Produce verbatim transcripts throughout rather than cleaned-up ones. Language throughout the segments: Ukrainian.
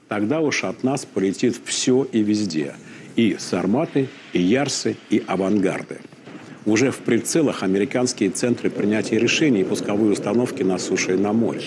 тогда уж от нас полетит все и везде. И «Сарматы», и «Ярсы», и «Авангарды». Уже в прицелах американские центры принятия решений и пусковые установки на суше и на море.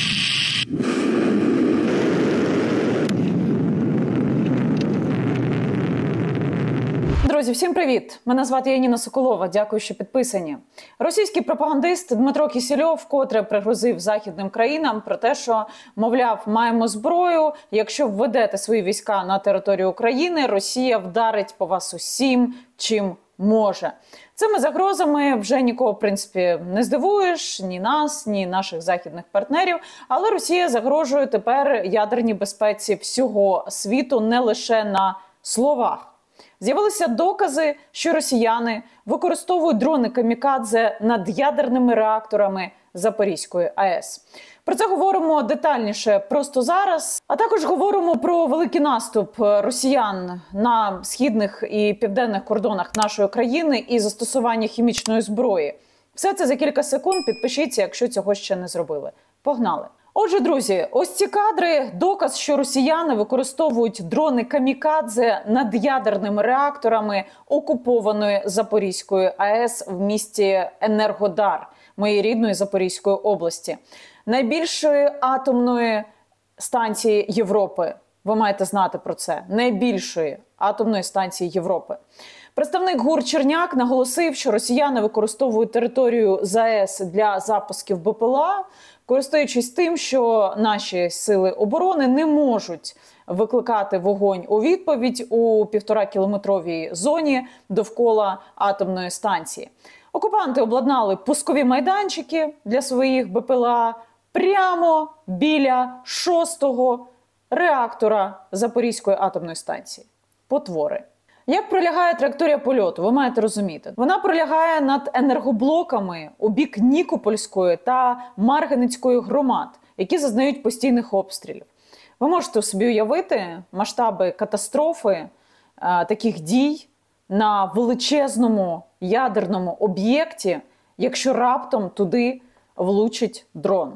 Друзі, всім привіт! Мене звати Яніна Соколова. Дякую, що підписані. Російський пропагандист Дмитро Кісельов вкотре пригрозив західним країнам про те, що, мовляв, маємо зброю, якщо введете свої війська на територію України, Росія вдарить по вас усім, чим може. Цими загрозами вже нікого, в принципі, не здивуєш, ні нас, ні наших західних партнерів, але Росія загрожує тепер ядерній безпеці всього світу не лише на словах. З'явилися докази, що росіяни використовують дрони камікадзе над ядерними реакторами Запорізької АЕС. Про це говоримо детальніше просто зараз, а також говоримо про великий наступ росіян на східних і південних кордонах нашої країни і застосування хімічної зброї. Все це за кілька секунд. Підпишіться, якщо цього ще не зробили. Погнали! Отже, друзі, ось ці кадри – доказ, що росіяни використовують дрони камікадзе над ядерними реакторами окупованої Запорізької АЕС в місті Енергодар, моєї рідної Запорізької області. Найбільшої атомної станції Європи. Ви маєте знати про це. Найбільшої атомної станції Європи. Представник ГУР Черняк наголосив, що росіяни використовують територію ЗАЕС для запусків БПЛА, користуючись тим, що наші сили оборони не можуть викликати вогонь у відповідь у півторакілометровій зоні довкола атомної станції. Окупанти обладнали пускові майданчики для своїх БПЛА прямо біля шостого реактора Запорізької атомної станції. Потвори. Як пролягає траєкторія польоту, ви маєте розуміти. Вона пролягає над енергоблоками у бік Нікопольської та Марганецької громад, які зазнають постійних обстрілів. Ви можете собі уявити масштаби катастрофи а, таких дій на величезному ядерному об'єкті, якщо раптом туди влучить дрон.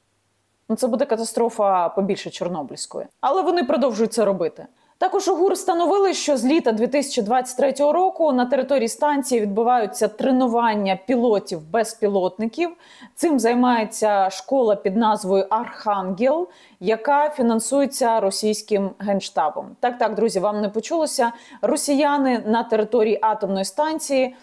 Ну, це буде катастрофа побільше Чорнобильської. Але вони продовжують це робити. Також у ГУР встановили, що з літа дві тисячі двадцять третього року на території станції відбуваються тренування пілотів-безпілотників. Цим займається школа під назвою «Архангел», яка фінансується російським генштабом. Так-так, друзі, вам не почулося. Росіяни на території атомної станції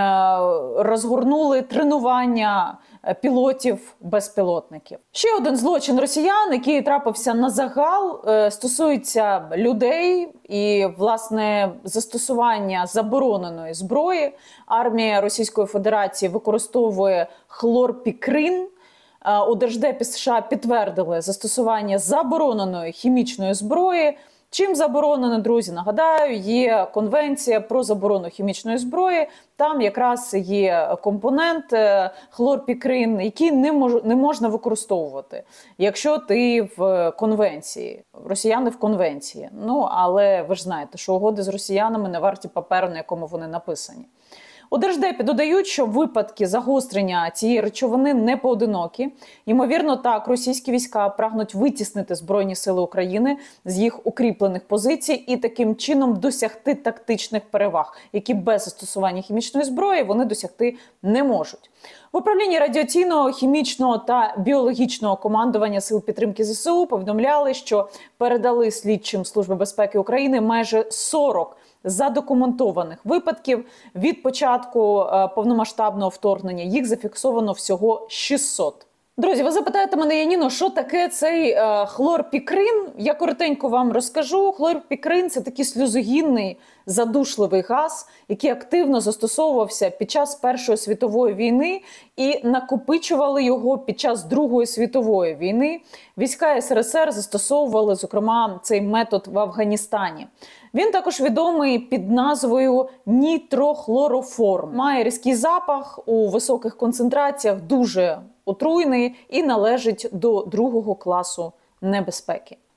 розгорнули тренування пілотів-безпілотників. Ще один злочин росіян, який трапився на загал, стосується людей і, власне, застосування забороненої зброї. Армія Російської Федерації використовує хлорпікрин. У Держдепі США підтвердили застосування забороненої хімічної зброї. Чим заборонено, друзі? Нагадаю, є конвенція про заборону хімічної зброї. Там якраз є компонент хлорпікрин, який не, мож, не можна використовувати, якщо ти в конвенції. Росіяни в конвенції. Ну, але ви ж знаєте, що угоди з росіянами не варті паперу, на якому вони написані. У Держдепі додають, що випадки загострення цієї речовини не поодинокі. Ймовірно, так, російські війська прагнуть витіснити Збройні сили України з їх укріплених позицій і таким чином досягти тактичних переваг, які без застосування хімічної зброї вони досягти не можуть. В управлінні радіаційного, хімічного та біологічного командування Сил підтримки ЗСУ повідомляли, що передали слідчим Служби безпеки України майже сорок задокументованих випадків. Від початку е, повномасштабного вторгнення їх зафіксовано всього шістсот. Друзі, ви запитаєте мене, Яніно, що таке цей е, хлорпікрин? Я коротенько вам розкажу. Хлорпікрин – це такий сльозогінний задушливий газ, який активно застосовувався під час Першої світової війни і накопичували його під час Другої світової війни. Війська ес ер ес ер застосовували, зокрема, цей метод в Афганістані. Він також відомий під назвою нітрохлороформ. Має різкий запах, у високих концентраціях дуже отруйний і належить до другого класу небезпеки.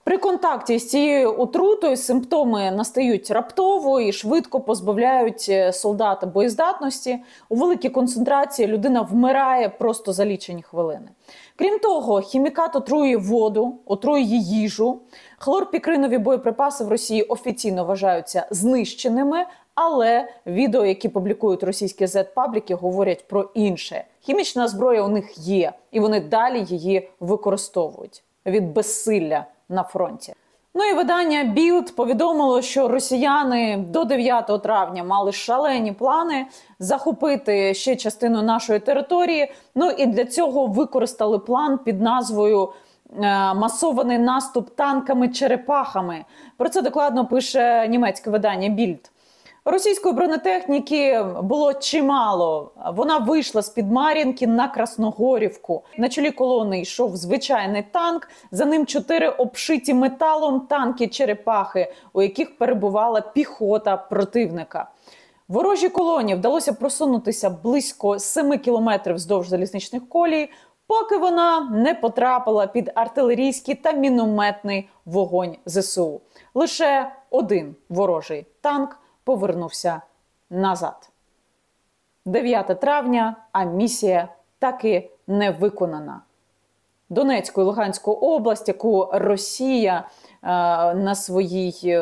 При контакті з цією отрутою симптоми настають раптово і швидко позбавляють солдата боєздатності. У великій концентрації людина вмирає просто за лічені хвилини. Крім того, хімікат отруює воду, отруює їжу. Хлорпікринові боєприпаси в Росії офіційно вважаються знищеними, але відео, які публікують російські зет-пабліки, говорять про інше. Хімічна зброя у них є, і вони далі її використовують від безсилля на фронті. Ну і видання Білд повідомило, що росіяни до дев'ятого травня мали шалені плани захопити ще частину нашої території. Ну і для цього використали план під назвою «Масований наступ танками-черепахами». Про це докладно пише німецьке видання Білд. Російської бронетехніки було чимало. Вона вийшла з-під Мар'їнки на Красногорівку. На чолі колони йшов звичайний танк, за ним чотири обшиті металом танки-черепахи, у яких перебувала піхота противника. Ворожій колоні вдалося просунутися близько семи кілометрів вздовж залізничних колій, поки вона не потрапила під артилерійський та мінометний вогонь зе се у. Лише один ворожий танк повернувся назад. дев'яте травня, а місія таки не виконана. Донецьку і Луганську область, яку Росія е, на своїй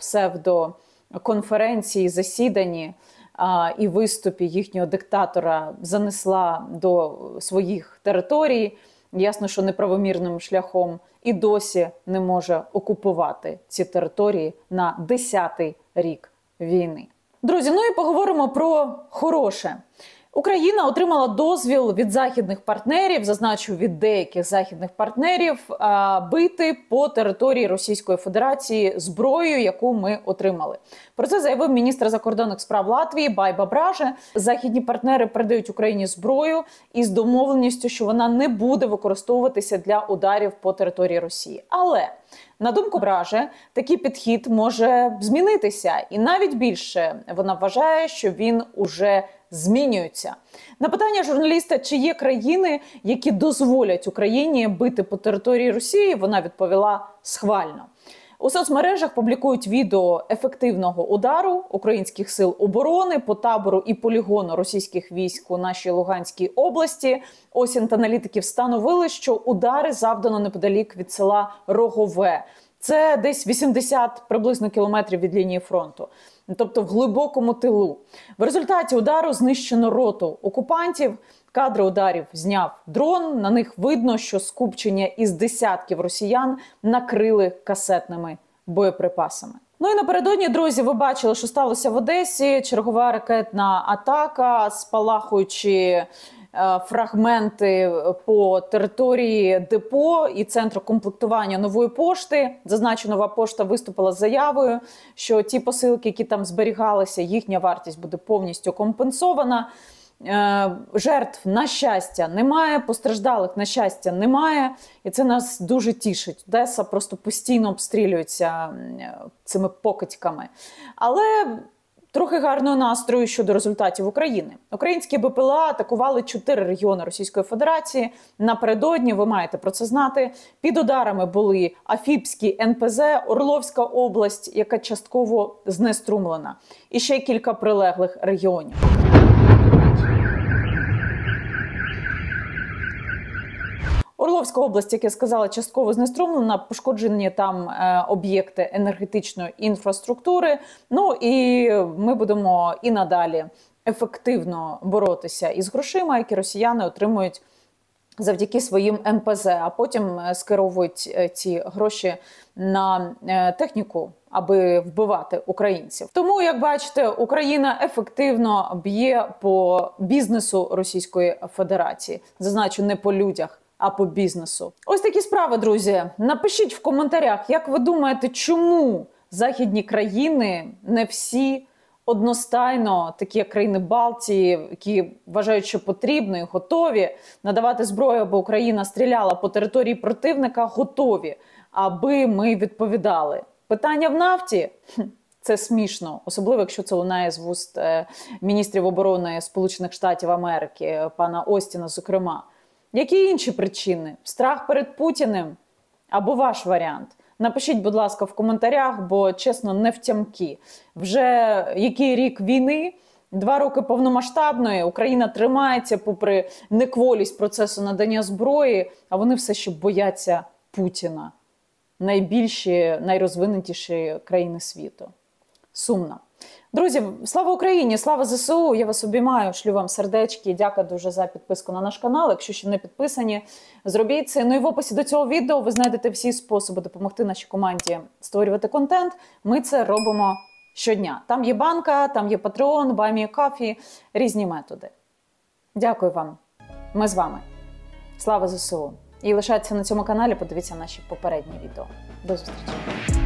псевдоконференції, засіданні е, і виступі їхнього диктатора занесла до своїх територій, ясно, що неправомірним шляхом, і досі не може окупувати ці території на десятий рік війни. Друзі, ну і поговоримо про хороше. Україна отримала дозвіл від західних партнерів, зазначу від деяких західних партнерів, бити по території Російської Федерації зброєю, яку ми отримали. Про це заявив міністр закордонних справ Латвії Байба Браже. Західні партнери передають Україні зброю із домовленістю, що вона не буде використовуватися для ударів по території Росії. Але, на думку Браже, такий підхід може змінитися. І навіть більше вона вважає, що він уже змінюються. На питання журналіста, чи є країни, які дозволять Україні бити по території Росії, вона відповіла схвально. У соцмережах публікують відео ефективного удару українських сил оборони по табору і полігону російських військ у нашій Луганській області. Осінт-аналітики встановили, що удари завдано неподалік від села Рогове. Це десь вісімдесят приблизно кілометрів від лінії фронту. Тобто в глибокому тилу. В результаті удару знищено роту окупантів. Кадри ударів зняв дрон. На них видно, що скупчення із десятків росіян накрили касетними боєприпасами. Ну і напередодні, друзі, ви бачили, що сталося в Одесі. Чергова ракетна атака, спалахуючи фрагменти по території депо і центру комплектування Нової пошти. Зазначу, Нова пошта виступила з заявою, що ті посилки, які там зберігалися, їхня вартість буде повністю компенсована. Жертв, на щастя, немає, постраждалих, на щастя, немає. І це нас дуже тішить. Одеса просто постійно обстрілюється цими покидьками. Але трохи гарного настрою щодо результатів України. Українські Б П Л А атакували чотири регіони Російської Федерації. Напередодні, ви маєте про це знати, під ударами були Афіпський Н П З, Орловська область, яка частково знеструмлена, і ще кілька прилеглих регіонів. Орловська область, як я сказала, частково знеструмлена, пошкоджені там е, об'єкти енергетичної інфраструктури. Ну і ми будемо і надалі ефективно боротися із грошима, які росіяни отримують завдяки своїм Н П З, а потім скеровують ці гроші на е, техніку, аби вбивати українців. Тому, як бачите, Україна ефективно б'є по бізнесу Російської Федерації. Зазначу, не по людях, а по бізнесу. Ось такі справи, друзі. Напишіть в коментарях, як ви думаєте, чому західні країни, не всі одностайно, такі як країни Балтії, які вважають, що потрібно і готові надавати зброю, аби Україна стріляла по території противника, готові, аби ми відповідали. Питання в нафті? Це смішно, особливо, якщо це лунає з вуст міністрів оборони Сполучених Штатів Америки, пана Остіна, зокрема. Які інші причини? Страх перед Путіним? Або ваш варіант? Напишіть, будь ласка, в коментарях, бо, чесно, не втямки. Вже який рік війни, два роки повномасштабної, Україна тримається попри некволість процесу надання зброї, а вони все ще бояться Путіна. Найбільші, найрозвинутіші країни світу. Сумно. Друзі, слава Україні, слава ЗСУ, я вас обіймаю, шлю вам сердечки, дякую дуже за підписку на наш канал, якщо ще не підписані, зробіть це. Ну і в описі до цього відео ви знайдете всі способи допомогти нашій команді створювати контент, ми це робимо щодня. Там є банка, там є Patreon, Buy Me a Coffee, різні методи. Дякую вам, ми з вами. Слава ЗСУ. І лишайтеся на цьому каналі, подивіться наші попередні відео. До зустрічі.